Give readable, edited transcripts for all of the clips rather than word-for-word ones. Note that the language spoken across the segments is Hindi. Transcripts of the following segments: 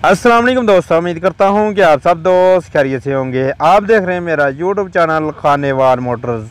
अस्सलाम वालेकुम दोस्तों, उम्मीद करता हूं कि आप सब दोस्त खैरियत से होंगे। आप देख रहे हैं मेरा यूट्यूब चैनल खानेवाल मोटर्स।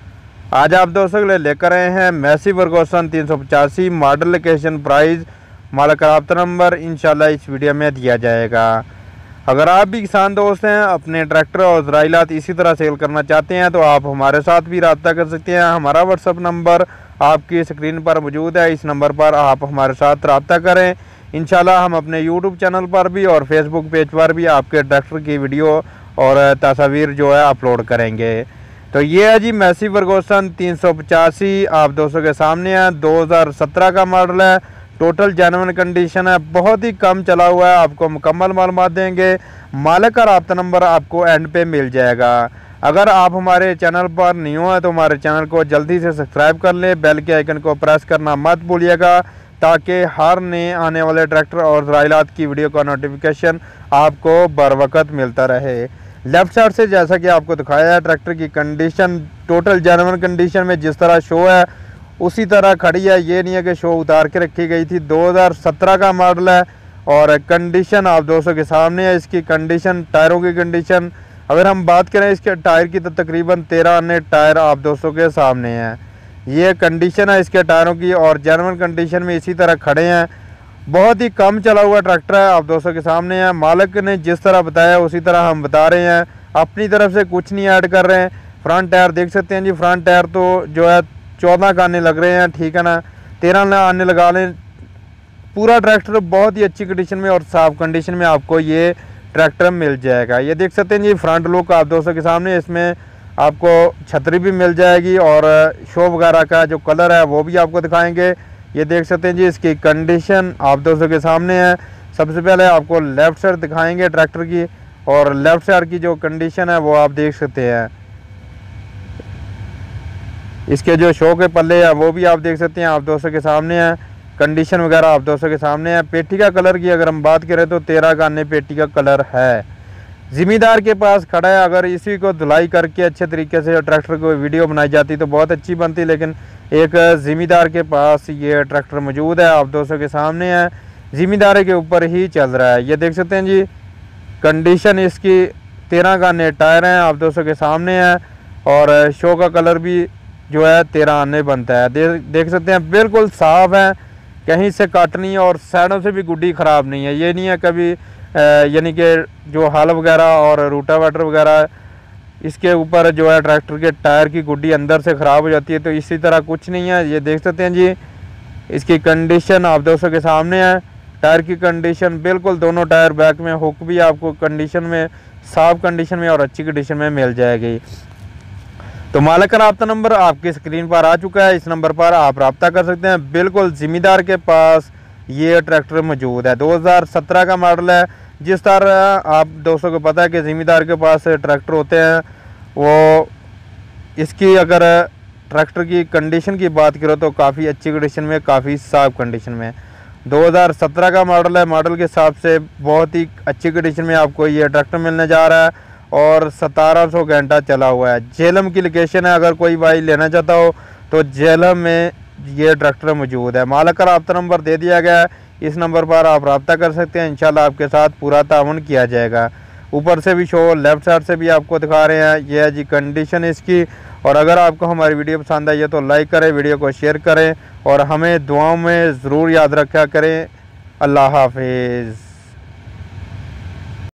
आज आप दोस्तों के लिए लेकर आए हैं Massey Ferguson 385 model, location, price, मालिक का रब्ता नंबर इंशाल्लाह इस वीडियो में दिया जाएगा। अगर आप भी किसान दोस्त हैं, अपने ट्रैक्टर और ज़राइलात इसी तरह सेल करना चाहते हैं तो आप हमारे साथ भी रब्ता कर सकते हैं। हमारा व्हाट्सअप नंबर आपकी स्क्रीन पर मौजूद है। इस नंबर पर आप हमारे साथ रब्ता करें। इंशाल्लाह हम अपने यूट्यूब चैनल पर भी और फेसबुक पेज पर भी आपके ट्रैक्टर की वीडियो और तस्वीर जो है अपलोड करेंगे। तो ये है जी मैसी फर्गूसन 385 आप दोस्तों के सामने है। 2017 का मॉडल है। टोटल जेन्युइन कंडीशन है, बहुत ही कम चला हुआ है। आपको मुकम्मल मालूमात देंगे। मालिक का रब्ता नंबर आपको एंड पे मिल जाएगा। अगर आप हमारे चैनल पर न्यू हैं तो हमारे चैनल को जल्दी से सब्सक्राइब कर लें। बेल के आइकन को प्रेस करना मत भूलिएगा ताकि हर नए आने वाले ट्रैक्टर और ज़राइलात की वीडियो का नोटिफिकेशन आपको बर वक्त मिलता रहे। लेफ़्ट साइड से जैसा कि आपको दिखाया है, ट्रैक्टर की कंडीशन टोटल जेन्युइन कंडीशन में जिस तरह शो है उसी तरह खड़ी है। ये नहीं है कि शो उतार के रखी गई थी। 2017 का मॉडल है और कंडीशन आप दोस्तों के सामने है। इसकी कंडीशन, टायरों की कंडीशन अगर हम बात करें इसके टायर की तो तकरीबन 13 अन्य टायर आप दोस्तों के सामने हैं। ये कंडीशन है इसके टायरों की और जेन्युइन कंडीशन में इसी तरह खड़े हैं। बहुत ही कम चला हुआ ट्रैक्टर है, आप दोस्तों के सामने है। मालिक ने जिस तरह बताया उसी तरह हम बता रहे हैं, अपनी तरफ से कुछ नहीं ऐड कर रहे हैं। फ्रंट टायर देख सकते हैं जी, फ्रंट टायर तो जो है 14 का आने लग रहे हैं, ठीक है ना, 13 आने लगा लें। पूरा ट्रैक्टर बहुत ही अच्छी कंडीशन में और साफ कंडीशन में आपको ये ट्रैक्टर मिल जाएगा। ये देख सकते हैं जी फ्रंट लुक आप दोस्तों के सामने। इसमें आपको छतरी भी मिल जाएगी और शो वगैरह का जो कलर है वो भी आपको दिखाएंगे। ये देख सकते हैं जी इसकी कंडीशन आप दोस्तों के सामने है। सबसे पहले आपको लेफ़्ट साइड दिखाएंगे ट्रैक्टर की, और लेफ़्ट साइड की जो कंडीशन है वो आप देख सकते हैं। इसके जो शो के पल्ले हैं वो भी आप देख सकते हैं, आप दोस्तों के सामने है। कंडीशन वगैरह आप दोस्तों के सामने है। पेटी का कलर की अगर हम बात करें तो 13 का अन्य पेटी का कलर है। ज़िम्मेदार के पास खड़ा है। अगर इसी को धुलाई करके अच्छे तरीके से ट्रैक्टर को वीडियो बनाई जाती तो बहुत अच्छी बनती, लेकिन एक ज़िम्मेदार के पास ये ट्रैक्टर मौजूद है, आप दोस्तों के सामने है। ज़िम्मेदार के ऊपर ही चल रहा है। ये देख सकते हैं जी कंडीशन इसकी 13 का अन्य टायर हैं, आप दोस्तों के सामने है। और शो का कलर भी जो है 13 अन्य बनता है। देख सकते हैं बिल्कुल साफ़ है, कहीं से कट नहीं है और साइडों से भी गुड्डी ख़राब नहीं है। ये नहीं है कभी यानी कि जो हल वगैरह और रूटावेटर वगैरह इसके ऊपर जो है ट्रैक्टर के टायर की गुड्डी अंदर से ख़राब हो जाती है, तो इसी तरह कुछ नहीं है। ये देख सकते हैं जी इसकी कंडीशन आप दोस्तों के सामने है। टायर की कंडीशन बिल्कुल, दोनों टायर बैक में हुक भी आपको कंडीशन में, साफ कंडीशन में और अच्छी कंडीशन में मिल जाएगी। तो मालिक का रब्ता नंबर आपकी स्क्रीन पर आ चुका है। इस नंबर पर आप रब्ता कर सकते हैं। बिल्कुल ज़िम्मेदार के पास ये ट्रैक्टर मौजूद है। 2017 का मॉडल है। जिस तरह आप दोस्तों को पता है कि ज़िम्मेदार के पास ट्रैक्टर होते हैं, वो इसकी अगर ट्रैक्टर की कंडीशन की बात करो तो काफ़ी अच्छी कंडीशन में, काफ़ी साफ कंडीशन में। 2017 का मॉडल है। मॉडल के हिसाब से बहुत ही अच्छी कंडीशन में आपको ये ट्रैक्टर मिलने जा रहा है और 1700 घंटा चला हुआ है। झेलम की लोकेशन है। अगर कोई भाई लेना चाहता हो तो झेलम में ये ट्रैक्टर मौजूद है। मालिक का रब्ता नंबर दे दिया गया है। इस नंबर पर आप रब्ता कर सकते हैं। इंशाल्लाह आपके साथ पूरा ताउन किया जाएगा। ऊपर से भी शो, लेफ़्ट साइड से भी आपको दिखा रहे हैं। ये है जी कंडीशन इसकी। और अगर आपको हमारी वीडियो पसंद आई है तो लाइक करें, वीडियो को शेयर करें और हमें दुआओं में ज़रूर याद रखा करें। अल्लाह हाफिज़।